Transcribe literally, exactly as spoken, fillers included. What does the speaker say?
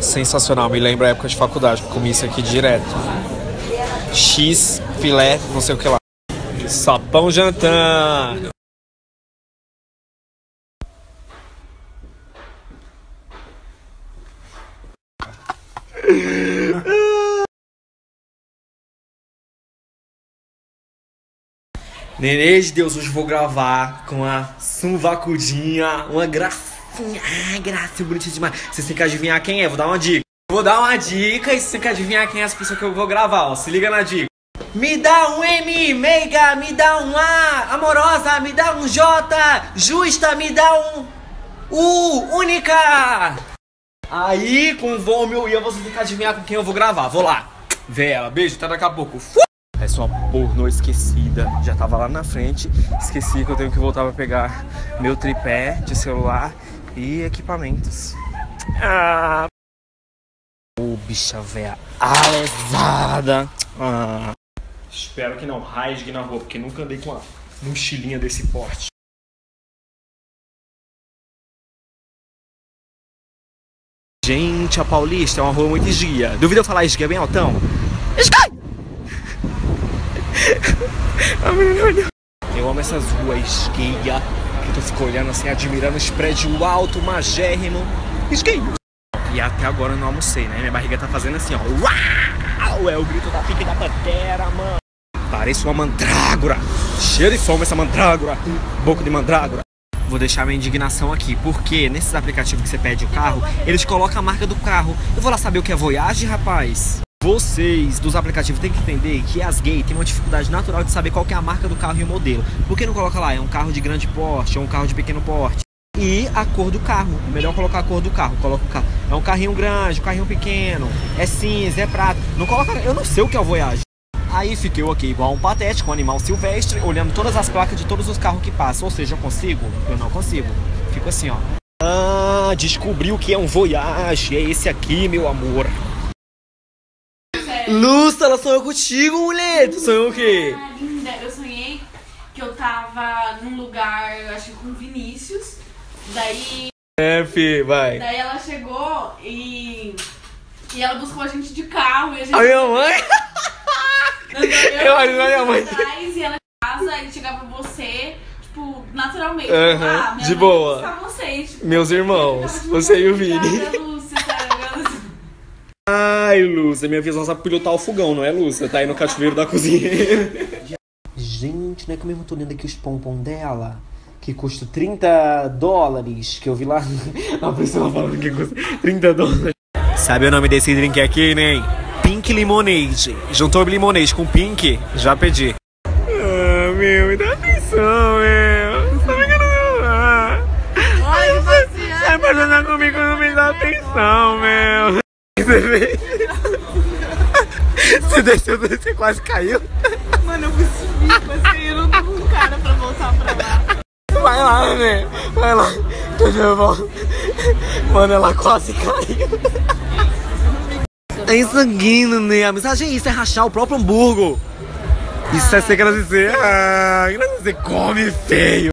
sensacional. Me lembra a época de faculdade, que comi isso aqui direto. X, filé, não sei o que lá. Sapão jantando. Nenê de Deus, hoje vou gravar com a Sunvacudinha, uma gracinha, ai, gracinha, bonitinha demais. Vocês têm que adivinhar quem é, vou dar uma dica. Vou dar uma dica e vocês têm que adivinhar quem é as pessoas que eu vou gravar, ó, se liga na dica. Me dá um M, meiga, me dá um A, amorosa, me dá um J, justa, me dá um U, única. Aí, com o Vômio e eu vou ter que adivinhar com quem eu vou gravar, vou lá. Vê ela, beijo, até daqui a pouco. Fui! Essa é uma pornô esquecida, já tava lá na frente, esqueci que eu tenho que voltar pra pegar meu tripé de celular e equipamentos. Ah. Ô, bicha véia alesada. Ah. Espero que não rasgue na rua, porque nunca andei com uma mochilinha desse porte. Gente, a Paulista é uma rua muito esguia. Duvida eu falar esguia bem altão? Esguia! Eu amo essas ruas esguia, que tu fica olhando assim, admirando os prédios altos, magérrimo. Esguia! E até agora eu não almocei, né? Minha barriga tá fazendo assim, ó. Uau! É o grito da pique da pantera, mano. Parece uma mandrágora. Cheio de fome essa mandrágora. Boca de mandrágora. Vou deixar minha indignação aqui, porque nesses aplicativos que você pede o carro, eles colocam a marca do carro. Eu vou lá saber o que é Voyage, rapaz. Vocês dos aplicativos têm que entender que as gays têm uma dificuldade natural de saber qual que é a marca do carro e o modelo. Por que não coloca lá? É um carro de grande porte, é um carro de pequeno porte. E a cor do carro. É melhor colocar a cor do carro. Coloca o carro. É um carrinho grande, um carrinho pequeno, é cinza, é prata. Não coloca. Eu não sei o que é o Voyage. Aí fiquei aqui igual um patético, um animal silvestre, olhando todas as placas de todos os carros que passam. Ou seja, eu consigo? Eu não consigo. Fico assim, ó. Ah, descobri o que é um Voyage. É esse aqui, meu amor. Sério? Lúcia, ela sonhou contigo, mulher. Tu sonhou o quê? Ah, linda. Eu sonhei que eu tava num lugar, eu acho que com Vinícius. Daí... É, fi, vai. Daí ela chegou e... E ela buscou a gente de carro e a gente... A minha mãe? Não, eu, eu olho na minha mãe. Atrás, e ela em casa e chegava você, tipo, naturalmente. Uhum, ah, de boa. Vocês, tipo, meus irmãos, tipo, você e o Vini. Lúcia, sabe? Ai, Lúcia, minha visão sabe pilotar o fogão, não é, Lúcia? Tá aí no cativeiro da cozinheira. Gente, não é que eu mesmo tô lendo aqui os pompom dela? Que custa trinta dólares, que eu vi lá. A pessoa falando que custa trinta dólares. Sabe o nome desse drink aqui, né? Pink Lemonade. Juntou Lemonade com Pink, já pedi. Ah, meu, me dá atenção, meu. Você tá me querendo falar. Olha, você sai pra jogar comigo, não me dá atenção, meu. Você fez? Você desceu, você quase caiu. Mano, eu fui subir, quase caí, eu não tô com cara pra voltar pra lá. Vai lá, né? Vai lá. Eu volto. Mano, ela quase caiu. É sanguíneo, né? A mensagem é isso, é rachar o próprio hambúrguer. Isso é ser agradecer. Ah, agradecer, come feio.